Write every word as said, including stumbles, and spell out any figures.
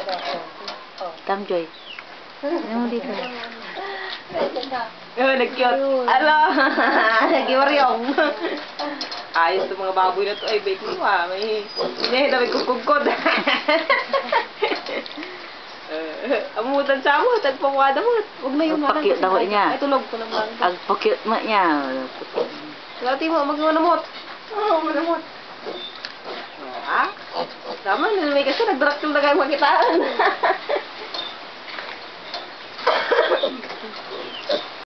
Tam Joy. Ano mo dito? Oh, nag-cute. Alo, nag-iwaryong. Ayos itong mga baboy na ito. Ay, bake mo ah. May, may dami kukugkod. Amutan sa mo, tagpawada mo. Huwag na yung manang. Pagpakit daw niya. Ay, tulog ko naman. Pagpakit mo niya. Lati mo, mag-iwanamot. Oo, manamot. Ha? Tama, may kasi nag-drak yung lagay makitaan.